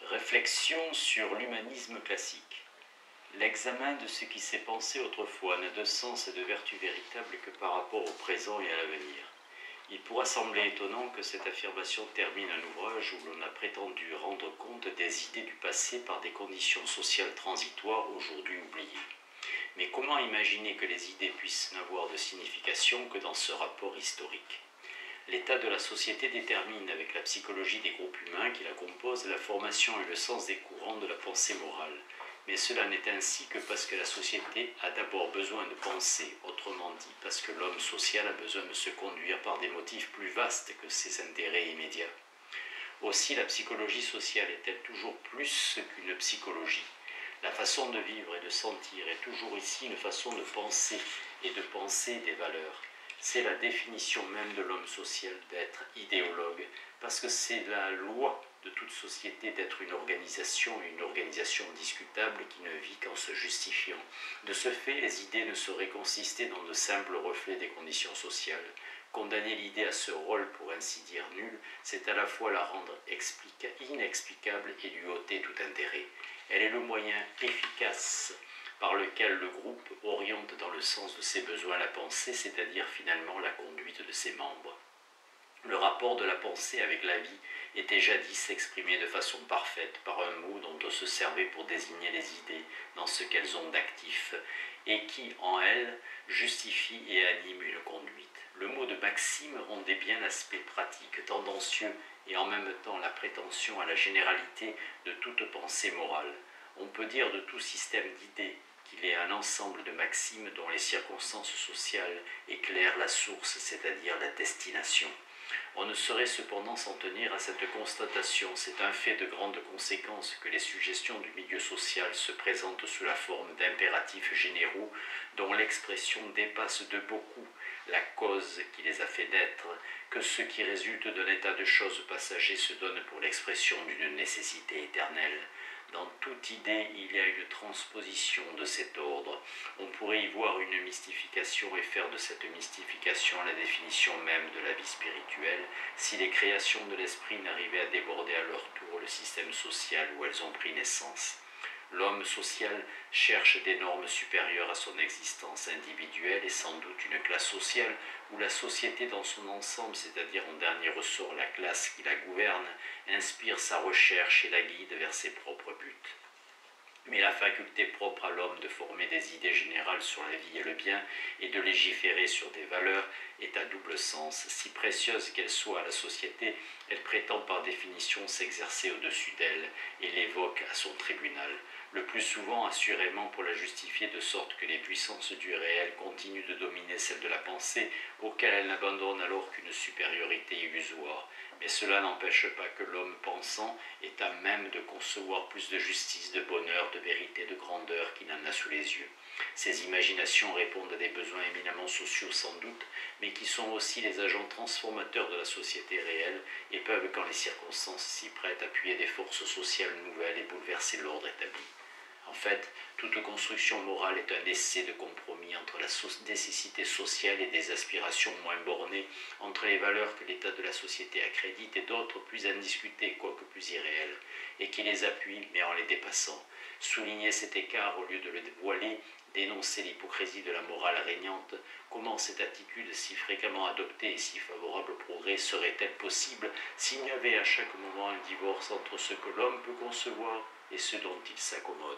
Réflexion sur l'humanisme classique. L'examen de ce qui s'est pensé autrefois n'a de sens et de vertu véritable que par rapport au présent et à l'avenir. Il pourra sembler étonnant que cette affirmation termine un ouvrage où l'on a prétendu rendre compte des idées du passé par des conditions sociales transitoires aujourd'hui oubliées. Mais comment imaginer que les idées puissent n'avoir de signification que dans ce rapport historique ? L'état de la société détermine, avec la psychologie des groupes humains qui la composent, la formation et le sens des courants de la pensée morale. Mais cela n'est ainsi que parce que la société a d'abord besoin de penser, autrement dit parce que l'homme social a besoin de se conduire par des motifs plus vastes que ses intérêts immédiats. Aussi la psychologie sociale est-elle toujours plus qu'une psychologie. La façon de vivre et de sentir est toujours ici une façon de penser et de penser des valeurs. C'est la définition même de l'homme social d'être idéologue, parce que c'est la loi de toute société d'être une organisation, et une organisation discutable qui ne vit qu'en se justifiant. De ce fait, les idées ne sauraient consister dans de simples reflets des conditions sociales. Condamner l'idée à ce rôle pour ainsi dire nul, c'est à la fois la rendre inexplicable et lui ôter tout intérêt. Elle est le moyen efficace par lequel le groupe oriente dans le sens de ses besoins la pensée, c'est-à-dire finalement la conduite de ses membres. Le rapport de la pensée avec la vie était jadis exprimé de façon parfaite par un mot dont on se servait pour désigner les idées dans ce qu'elles ont d'actif et qui, en elles, justifie et anime une conduite. Le mot de maxime rendait bien l'aspect pratique, tendancieux et en même temps la prétention à la généralité de toute pensée morale. On peut dire de tout système d'idées qu'il est un ensemble de maximes dont les circonstances sociales éclairent la source, c'est-à-dire la destination. On ne saurait cependant s'en tenir à cette constatation. C'est un fait de grande conséquence que les suggestions du milieu social se présentent sous la forme d'impératifs généraux dont l'expression dépasse de beaucoup la cause qui les a fait naître, que ce qui résulte d'un état de choses passager se donne pour l'expression d'une nécessité éternelle. Dans toute idée, il y a une transposition de cet ordre. On pourrait y voir une mystification et faire de cette mystification la définition même de la vie spirituelle, si les créations de l'esprit n'arrivaient à déborder à leur tour le système social où elles ont pris naissance. L'homme social cherche des normes supérieures à son existence individuelle et sans doute une classe sociale où la société dans son ensemble, c'est-à-dire en dernier ressort la classe qui la gouverne, inspire sa recherche et la guide vers ses propres buts. Mais la faculté propre à l'homme de former des idées générales sur la vie et le bien et de légiférer sur des valeurs est à double sens. Si précieuse qu'elle soit à la société, elle prétend par définition s'exercer au-dessus d'elle et l'évoque à son tribunal. Le plus souvent assurément pour la justifier de sorte que les puissances du réel continuent de dominer celles de la pensée, auxquelles elle n'abandonne alors qu'une supériorité illusoire. Mais cela n'empêche pas que l'homme pensant est à même de concevoir plus de justice, de bonheur, de vérité, de grandeur qu'il n'en a sous les yeux. Ces imaginations répondent à des besoins éminemment sociaux sans doute, mais qui sont aussi les agents transformateurs de la société réelle et peuvent, quand les circonstances s'y prêtent, appuyer des forces sociales nouvelles et bouleverser l'ordre établi. En fait, toute construction morale est un essai de compromis entre la nécessité sociale et des aspirations moins bornées, entre les valeurs que l'état de la société accrédite et d'autres plus indiscutées, quoique plus irréelles, et qui les appuient, mais en les dépassant. Souligner cet écart au lieu de le voiler, dénoncer l'hypocrisie de la morale régnante, comment cette attitude si fréquemment adoptée et si favorable au progrès serait-elle possible s'il y avait à chaque moment un divorce entre ce que l'homme peut concevoir et ce dont il s'accommode?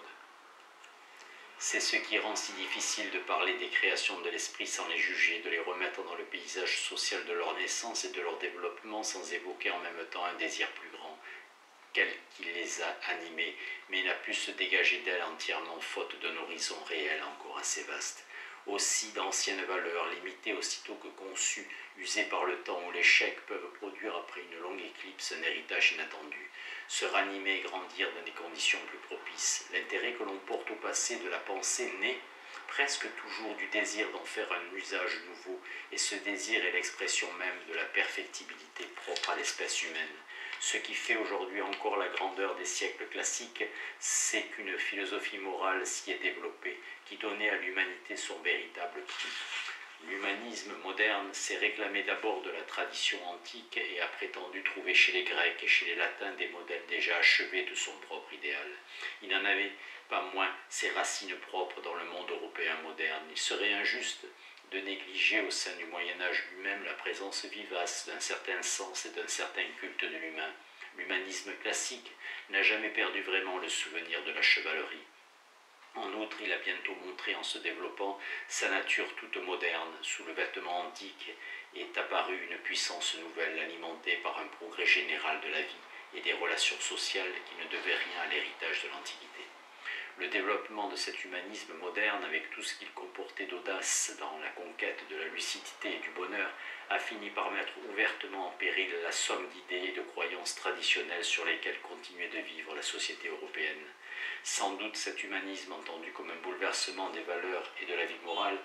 C'est ce qui rend si difficile de parler des créations de l'esprit sans les juger, de les remettre dans le paysage social de leur naissance et de leur développement sans évoquer en même temps un désir plus grand, quel qui les a animées, mais n'a pu se dégager d'elles entièrement faute d'un horizon réel encore assez vaste. Aussi d'anciennes valeurs, limitées aussitôt que conçues, usées par le temps ou l'échec, peuvent produire après une longue éclipse un héritage inattendu, se ranimer et grandir dans des conditions plus propices. L'intérêt que l'on porte au passé de la pensée naît presque toujours du désir d'en faire un usage nouveau, et ce désir est l'expression même de la perfectibilité propre à l'espèce humaine. Ce qui fait aujourd'hui encore la grandeur des siècles classiques, c'est qu'une philosophie morale s'y est développée, qui donnait à l'humanité son véritable prix. L'humanisme l'humanisme moderne s'est réclamé d'abord de la tradition antique et a prétendu trouver chez les Grecs et chez les Latins des modèles déjà achevés de son propre idéal. Il n'en avait pas moins ses racines propres dans le monde européen moderne. Il serait injuste de négliger au sein du Moyen-Âge lui-même la présence vivace d'un certain sens et d'un certain culte de l'humain. L'humanisme classique n'a jamais perdu vraiment le souvenir de la chevalerie. En outre, il a bientôt montré en se développant sa nature toute moderne. Sous le vêtement antique est apparue une puissance nouvelle alimentée par un progrès général de la vie et des relations sociales qui ne devaient rien à l'héritage de l'Antiquité. Le développement de cet humanisme moderne, avec tout ce qu'il comportait d'audace dans la conquête de la lucidité et du bonheur, a fini par mettre ouvertement en péril la somme d'idées et de croyances traditionnelles sur lesquelles continuait de vivre la société européenne. Sans doute cet humanisme, entendu comme un bouleversement des valeurs et de la vie morale,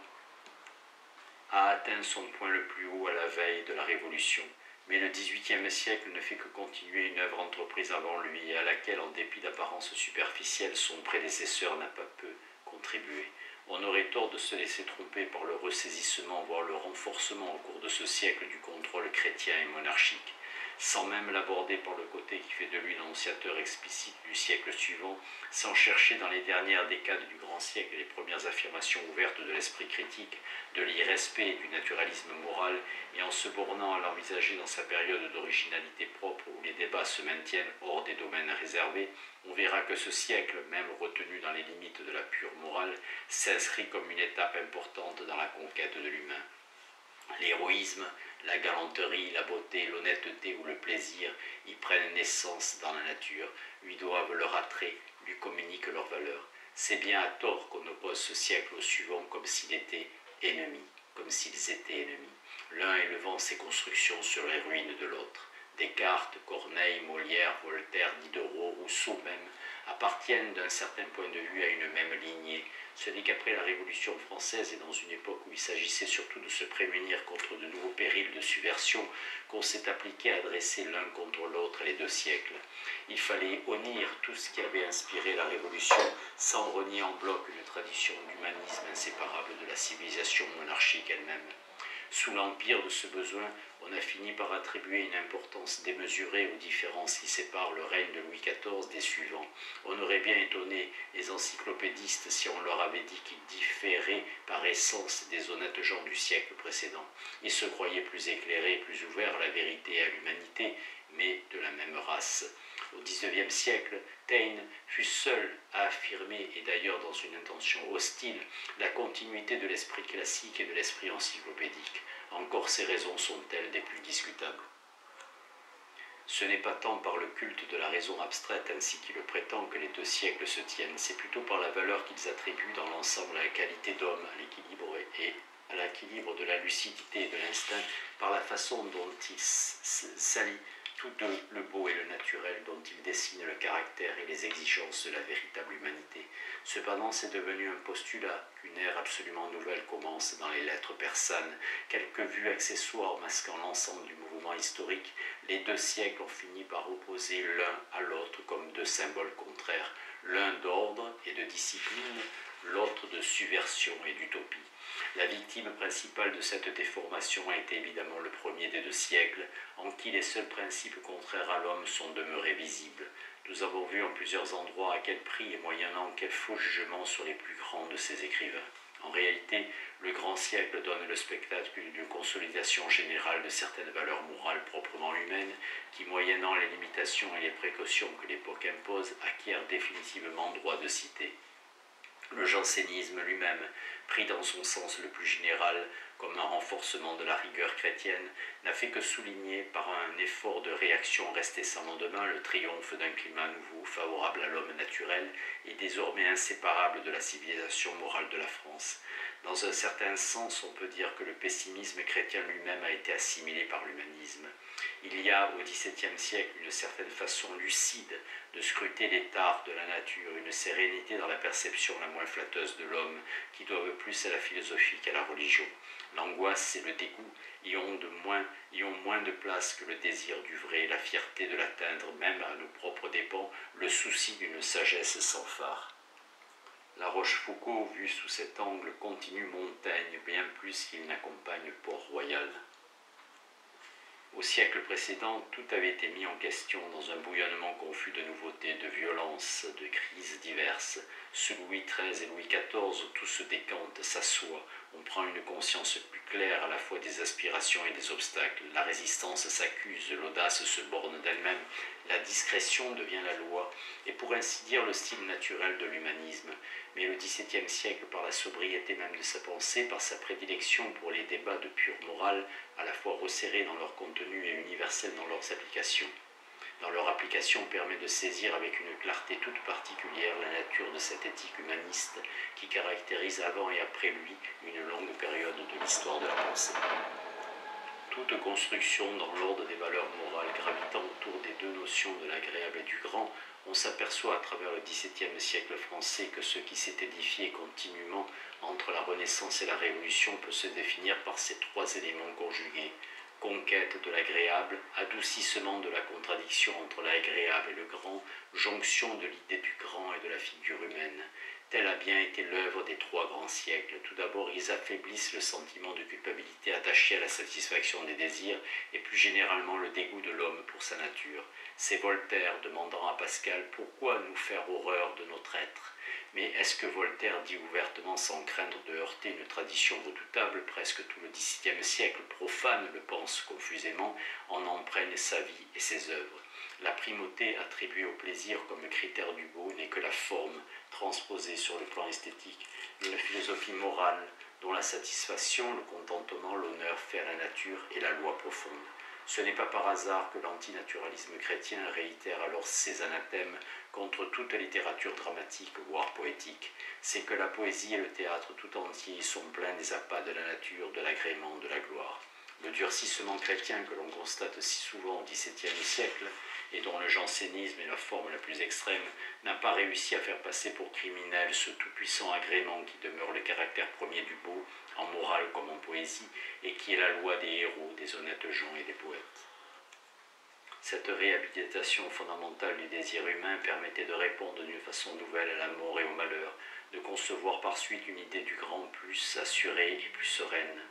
a atteint son point le plus haut à la veille de la Révolution. Mais le XVIIIe siècle ne fait que continuer une œuvre entreprise avant lui et à laquelle, en dépit d'apparences superficielles, son prédécesseur n'a pas peu contribué. On aurait tort de se laisser tromper par le ressaisissement, voire le renforcement au cours de ce siècle du contrôle chrétien et monarchique. Sans même l'aborder par le côté qui fait de lui l'annonciateur explicite du siècle suivant, sans chercher dans les dernières décades du grand siècle les premières affirmations ouvertes de l'esprit critique, de l'irrespect et du naturalisme moral, et en se bornant à l'envisager dans sa période d'originalité propre où les débats se maintiennent hors des domaines réservés, on verra que ce siècle, même retenu dans les limites de la pure morale, s'inscrit comme une étape importante dans la conquête de l'humain. L'héroïsme, la galanterie, la beauté, l'honnêteté ou le plaisir y prennent naissance dans la nature, lui doivent leur attrait, lui communiquent leur valeur. C'est bien à tort qu'on oppose ce siècle au suivant comme s'il était ennemi, comme s'ils étaient ennemis. L'un élevant ses constructions sur les ruines de l'autre. Descartes, Corneille, Molière, Voltaire, Diderot, Rousseau même, appartiennent d'un certain point de vue à une même lignée. Ce n'est qu'après la Révolution française et dans une époque où il s'agissait surtout de se prémunir contre de nouveaux périls de subversion qu'on s'est appliqué à dresser l'un contre l'autre les deux siècles. Il fallait honnir tout ce qui avait inspiré la Révolution sans renier en bloc une tradition d'humanisme inséparable de la civilisation monarchique elle-même. Sous l'empire de ce besoin, on a fini par attribuer une importance démesurée aux différences qui séparent le règne de Louis XIV des suivants. On aurait bien étonné les encyclopédistes si on leur avait dit qu'ils différaient par essence des honnêtes gens du siècle précédent. Ils se croyaient plus éclairés, plus ouverts à la vérité et à l'humanité, mais de la même race. Au XIXe siècle, Taine fut seul à affirmer, et d'ailleurs dans une intention hostile, la continuité de l'esprit classique et de l'esprit encyclopédique. Encore ces raisons sont-elles des plus discutables. Ce n'est pas tant par le culte de la raison abstraite ainsi qu'il le prétend que les deux siècles se tiennent, c'est plutôt par la valeur qu'ils attribuent dans l'ensemble à la qualité d'homme, à l'équilibre et à l'équilibre de la lucidité et de l'instinct, par la façon dont ils s'allient tous deux le beau et le naturel, dont ils dessinent le caractère et les exigences de la véritable humanité. Cependant, c'est devenu un postulat qu'une ère absolument nouvelle commence dans les lettres persanes. Quelques vues accessoires masquant l'ensemble du mouvement historique, les deux siècles ont fini par opposer l'un à l'autre comme deux symboles contraires, l'un d'ordre et de discipline, l'autre de subversion et d'utopie. La victime principale de cette déformation a été évidemment le premier des deux siècles, en qui les seuls principes contraires à l'homme sont demeurés visibles. Nous avons vu en plusieurs endroits à quel prix et moyennant quel faux jugement sur les plus grands de ces écrivains. En réalité, le grand siècle donne le spectacle d'une consolidation générale de certaines valeurs morales proprement humaines qui, moyennant les limitations et les précautions que l'époque impose, acquièrent définitivement droit de cité. Le jansénisme lui-même, pris dans son sens le plus général comme un renforcement de la rigueur chrétienne, n'a fait que souligner par un effort de réaction resté sans lendemain le triomphe d'un climat nouveau favorable à l'homme naturel et désormais inséparable de la civilisation morale de la France. Dans un certain sens, on peut dire que le pessimisme chrétien lui-même a été assimilé par l'humanisme. Il y a au XVIIe siècle une certaine façon lucide de scruter les tares de la nature, une sérénité dans la perception la moins flatteuse de l'homme, qui doivent plus à la philosophie qu'à la religion. L'angoisse et le dégoût y ont moins de place que le désir du vrai, la fierté de l'atteindre, même à nos propres dépens, le souci d'une sagesse sans phare. La Rochefoucauld, vue sous cet angle, continue Montaigne, bien plus qu'il n'accompagne Port-Royal. Au siècle précédent, tout avait été mis en question dans un bouillonnement confus de nouveautés, de violences, de crises diverses. Sous Louis XIII et Louis XIV, tout se décante, s'assoit. On prend une conscience plus claire à la fois des aspirations et des obstacles. La résistance s'accuse, l'audace se borne d'elle-même, la discrétion devient la loi, et pour ainsi dire le style naturel de l'humanisme. Mais le XVIIe siècle, par la sobriété même de sa pensée, par sa prédilection pour les débats de pure morale, à la fois resserrés dans leur contenu et universels dans leurs applications. Dans leur application permet de saisir avec une clarté toute particulière la nature de cette éthique humaniste qui caractérise avant et après lui une longue période de l'histoire de la pensée. Toute construction dans l'ordre des valeurs morales gravitant autour des deux notions de l'agréable et du grand, on s'aperçoit à travers le XVIIe siècle français que ce qui s'est édifié continuellement entre la Renaissance et la Révolution peut se définir par ces trois éléments conjugués: conquête de l'agréable, adoucissement de la contradiction entre l'agréable et le grand, jonction de l'idée du grand et de la figure humaine. Telle a bien été l'œuvre des trois grands siècles. Tout d'abord, ils affaiblissent le sentiment de culpabilité attaché à la satisfaction des désirs et plus généralement le dégoût de l'homme pour sa nature. C'est Voltaire demandant à Pascal « Pourquoi nous faire horreur de notre être ?» Mais est-ce que Voltaire dit ouvertement sans craindre de heurter une tradition redoutable? Presque tout le XVIIe siècle profane le pense confusément, en emprunte sa vie et ses œuvres. La primauté attribuée au plaisir comme critère du beau n'est que la forme, transposée sur le plan esthétique, d'une philosophie morale dont la satisfaction, le contentement, l'honneur fait à la nature et la loi profonde. Ce n'est pas par hasard que l'antinaturalisme chrétien réitère alors ses anathèmes contre toute littérature dramatique, voire poétique. C'est que la poésie et le théâtre tout entier sont pleins des appas de la nature, de l'agrément, de la gloire. Le durcissement chrétien que l'on constate si souvent au XVIIe siècle, et dont le jansénisme est la forme la plus extrême, n'a pas réussi à faire passer pour criminel ce tout-puissant agrément qui demeure le caractère premier du beau, en morale comme en poésie, et qui est la loi des héros, des honnêtes gens et des poètes. Cette réhabilitation fondamentale du désir humain permettait de répondre d'une façon nouvelle à la mort et au malheur, de concevoir par suite une idée du grand plus assurée et plus sereine.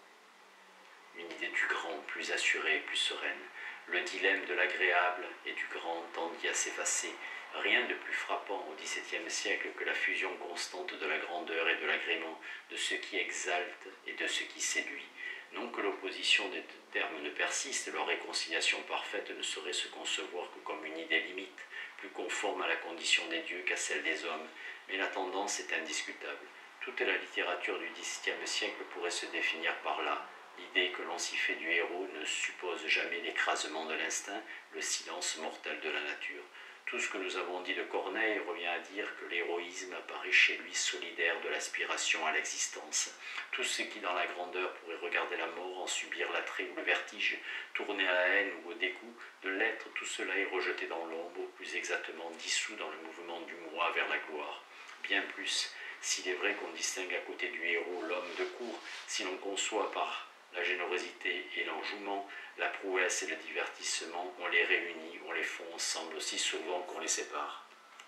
Une idée du grand plus assurée et plus sereine. Le dilemme de l'agréable et du grand tendit à s'effacer. Rien de plus frappant au XVIIe siècle que la fusion constante de la grandeur et de l'agrément, de ce qui exalte et de ce qui séduit. Non que l'opposition des deux termes ne persiste, leur réconciliation parfaite ne saurait se concevoir que comme une idée limite, plus conforme à la condition des dieux qu'à celle des hommes, mais la tendance est indiscutable. Toute la littérature du XVIIe siècle pourrait se définir par là. L'idée que l'on s'y fait du héros ne suppose jamais l'écrasement de l'instinct, le silence mortel de la nature. Tout ce que nous avons dit de Corneille revient à dire que l'héroïsme apparaît chez lui solidaire de l'aspiration à l'existence. Tout ce qui dans la grandeur pourrait regarder la mort, en subir l'attrait ou le vertige, tourner à la haine ou au dégoût de l'être, tout cela est rejeté dans l'ombre, ou plus exactement dissous dans le mouvement du moi vers la gloire. Bien plus, s'il est vrai qu'on distingue à côté du héros l'homme de cour, si l'on conçoit par la générosité et l'enjouement, la prouesse et le divertissement, on les réunit, on les fond ensemble aussi souvent qu'on les sépare.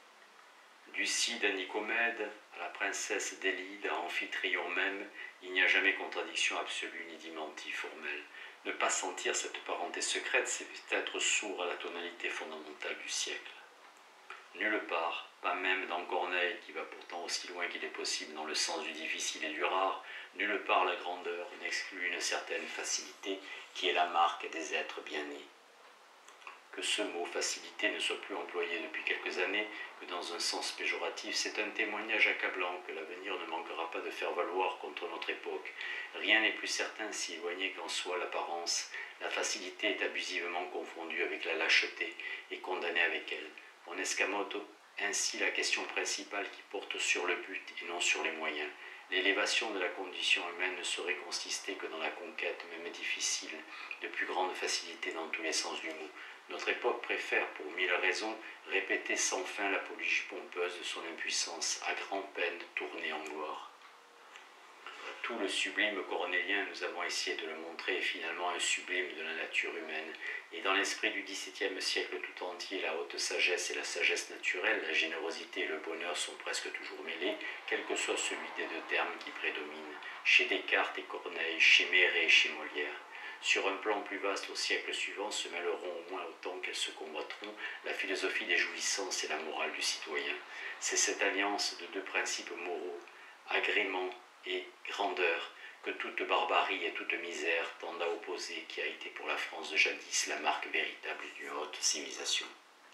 Du Cid à Nicomède, à la princesse d'Élide, à Amphitryon même, il n'y a jamais contradiction absolue ni démenti formel. Ne pas sentir cette parenté secrète, c'est être sourd à la tonalité fondamentale du siècle. Nulle part, pas même dans Corneille, qui va pourtant aussi loin qu'il est possible dans le sens du difficile et du rare, nulle part la grandeur n'exclut une certaine facilité qui est la marque des êtres bien nés. Que ce mot facilité ne soit plus employé depuis quelques années que dans un sens péjoratif, c'est un témoignage accablant que l'avenir ne manquera pas de faire valoir contre notre époque. Rien n'est plus certain si éloigné qu'en soit l'apparence. La facilité est abusivement confondue avec la lâcheté et condamnée avec elle. On escamote ainsi la question principale qui porte sur le but et non sur les moyens. L'élévation de la condition humaine ne saurait consister que dans la conquête, même difficile, de plus grande facilité dans tous les sens du mot. Notre époque préfère, pour mille raisons, répéter sans fin l'apologie pompeuse de son impuissance, à grand-peine tournée en gloire. Tout le sublime cornélien, nous avons essayé de le montrer, est finalement un sublime de la nature humaine. Et dans l'esprit du XVIIe siècle tout entier, la haute sagesse et la sagesse naturelle, la générosité et le bonheur sont presque toujours mêlés, quel que soit celui des deux termes qui prédominent, chez Descartes et Corneille, chez Méret et chez Molière. Sur un plan plus vaste, au siècle suivant, se mêleront au moins autant qu'elles se combattront la philosophie des jouissances et la morale du citoyen. C'est cette alliance de deux principes moraux, agrément et grandeur, que toute barbarie et toute misère tendent à opposer, qui a été pour la France de jadis la marque véritable d'une haute civilisation.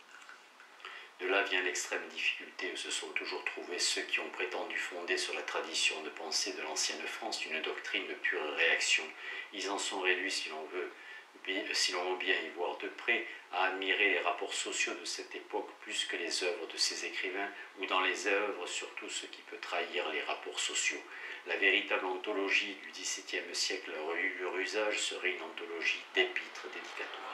De là vient l'extrême difficulté où se sont toujours trouvés ceux qui ont prétendu fonder sur la tradition de pensée de l'ancienne France une doctrine de pure réaction. Ils en sont réduits, si l'on veut bien y voir de près, à admirer les rapports sociaux de cette époque plus que les œuvres de ces écrivains, ou dans les œuvres surtout ce qui peut trahir les rapports sociaux. La véritable anthologie du XVIIe siècle, leur usage serait une anthologie d'épîtres dédicatoires.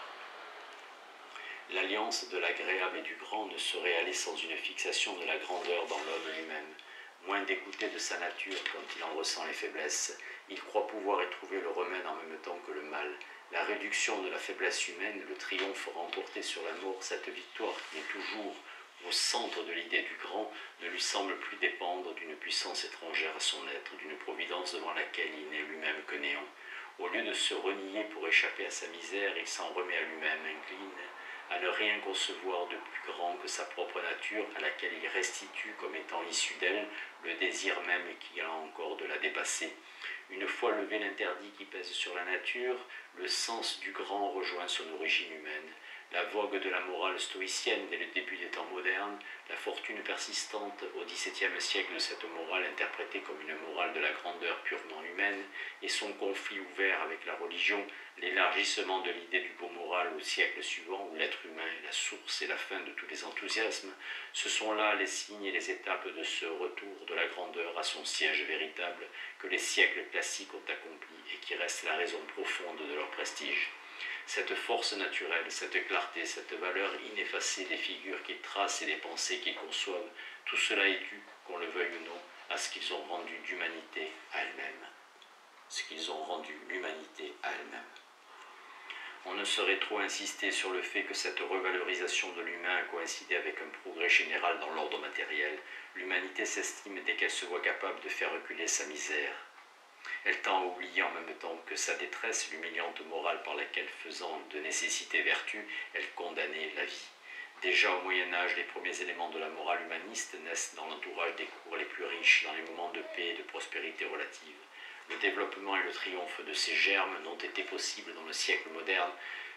L'alliance de l'agréable et du grand ne saurait aller sans une fixation de la grandeur dans l'homme lui-même. Moins d'écouter de sa nature quand il en ressent les faiblesses, il croit pouvoir y trouver le remède en même temps que le mal. La réduction de la faiblesse humaine, le triomphe remporté sur la mort, cette victoire qui est toujours au centre de l'idée du grand, ne lui semble plus dépendre d'une puissance étrangère à son être, d'une providence devant laquelle il n'est lui-même que néant. Au lieu de se renier pour échapper à sa misère, il s'en remet à lui-même, incline à ne rien concevoir de plus grand que sa propre nature, à laquelle il restitue, comme étant issu d'elle, le désir même qu'il a encore de la dépasser. Une fois levé l'interdit qui pèse sur la nature, le sens du grand rejoint son origine humaine. La vogue de la morale stoïcienne dès le début des temps modernes, la fortune persistante au XVIIe siècle de cette morale interprétée comme une morale de la grandeur purement humaine, et son conflit ouvert avec la religion, l'élargissement de l'idée du beau moral au siècle suivant, où l'être humain est la source et la fin de tous les enthousiasmes, ce sont là les signes et les étapes de ce retour de la grandeur à son siège véritable que les siècles classiques ont accompli et qui reste la raison profonde de leur prestige. Cette force naturelle, cette clarté, cette valeur ineffacée des figures qu'ils tracent et des pensées qu'ils conçoivent, tout cela est dû, qu'on le veuille ou non, à ce qu'ils ont rendu d'humanité à elle-même. Ce qu'ils ont rendu l'humanité à elle-même. On ne saurait trop insister sur le fait que cette revalorisation de l'humain a coïncidé avec un progrès général dans l'ordre matériel. L'humanité s'estime dès qu'elle se voit capable de faire reculer sa misère. Elle tend à oublier en même temps que sa détresse, l'humiliante morale par laquelle, faisant de nécessité vertu, elle condamnait la vie. Déjà au Moyen-Âge, les premiers éléments de la morale humaniste naissent dans l'entourage des cours les plus riches, dans les moments de paix et de prospérité relative. Le développement et le triomphe de ces germes n'ont été possibles dans les siècles modernes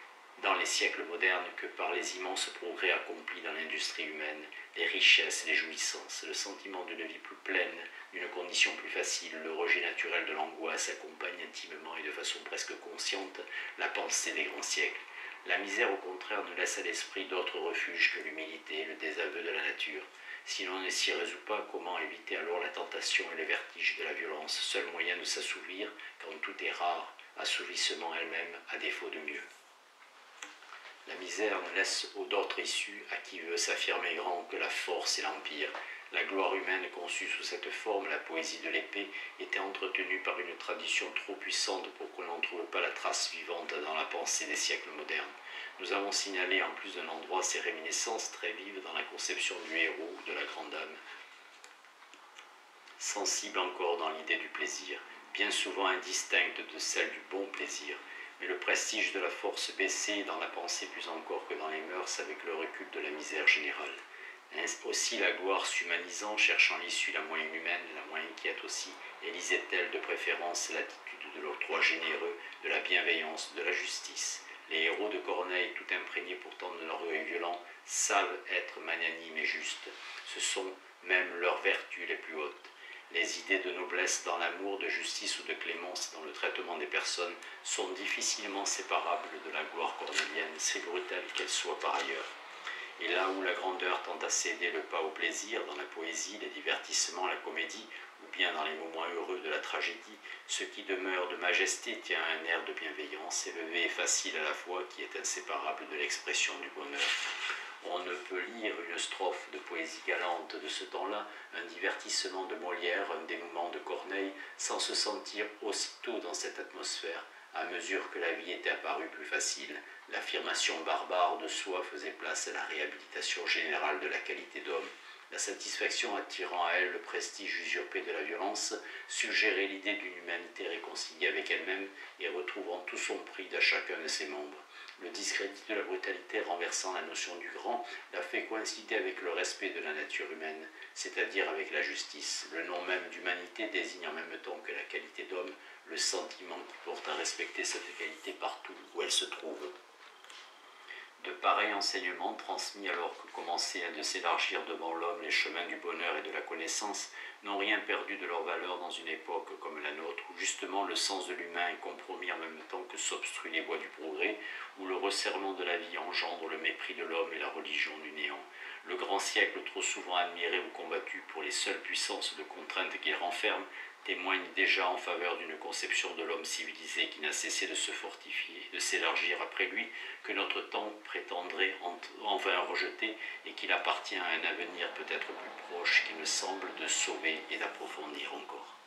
que par les immenses progrès accomplis dans l'industrie humaine, les richesses, les jouissances, le sentiment d'une vie plus pleine, d'une condition plus facile, le rejet naturel de l'angoisse accompagne intimement et de façon presque consciente la pensée des grands siècles. La misère, au contraire, ne laisse à l'esprit d'autre refuge que l'humilité, le désaveu de la nature. Si l'on ne s'y résout pas, comment éviter alors la tentation et le vertige de la violence, seul moyen de s'assouvir, quand tout est rare, assouvissement elle-même à défaut de mieux. La misère ne laisse d'autre issue à qui veut s'affirmer grand que la force et l'empire. La gloire humaine conçue sous cette forme, la poésie de l'épée, était entretenue par une tradition trop puissante pour qu'on n'en trouve pas la trace vivante dans la pensée des siècles modernes. Nous avons signalé en plus d'un endroit ces réminiscences très vives dans la conception du héros ou de la grande âme, sensible encore dans l'idée du plaisir, bien souvent indistincte de celle du bon plaisir. Mais le prestige de la force baissait dans la pensée plus encore que dans les mœurs avec le recul de la misère générale. Aussi la gloire s'humanisant, cherchant l'issue la moins inhumaine, la moins inquiète aussi, élisait-elle de préférence l'attitude de l'octroi généreux, de la bienveillance, de la justice. Les héros de Corneille, tout imprégnés pourtant de l'orgueil violent, savent être magnanimes et justes. Ce sont même leurs vertus les plus hautes. Les idées de noblesse dans l'amour, de justice ou de clémence dans le traitement des personnes sont difficilement séparables de la gloire cornélienne, si brutale qu'elle soit par ailleurs. Et là où la grandeur tend à céder le pas au plaisir, dans la poésie, les divertissements, la comédie, ou bien dans les moments heureux de la tragédie, ce qui demeure de majesté tient à un air de bienveillance élevé et facile à la fois qui est inséparable de l'expression du bonheur. On ne peut lire une strophe de poésie galante de ce temps-là, un divertissement de Molière, un dénouement de Corneille, sans se sentir aussitôt dans cette atmosphère. À mesure que la vie était apparue plus facile, l'affirmation barbare de soi faisait place à la réhabilitation générale de la qualité d'homme. La satisfaction attirant à elle le prestige usurpé de la violence, suggérait l'idée d'une humanité réconciliée avec elle-même et retrouvant tout son prix à chacun de ses membres. Le discrédit de la brutalité renversant la notion du grand l'a fait coïncider avec le respect de la nature humaine, c'est-à-dire avec la justice. Le nom même d'humanité désigne en même temps que la qualité d'homme le sentiment qui porte à respecter cette qualité partout où elle se trouve. De pareils enseignements, transmis alors que commençaient de s'élargir devant l'homme les chemins du bonheur et de la connaissance, n'ont rien perdu de leur valeur dans une époque comme la nôtre, où justement le sens de l'humain est compromis en même temps que s'obstruent les voies du progrès, où le resserrement de la vie engendre le mépris de l'homme et la religion du néant. Le grand siècle, trop souvent admiré ou combattu pour les seules puissances de contrainte qu'il renferme, témoigne déjà en faveur d'une conception de l'homme civilisé qui n'a cessé de se fortifier, de s'élargir après lui, que notre temps prétendrait en vain rejeter et qu'il appartient à un avenir peut-être plus proche qu'il ne semble de sauver et d'approfondir encore.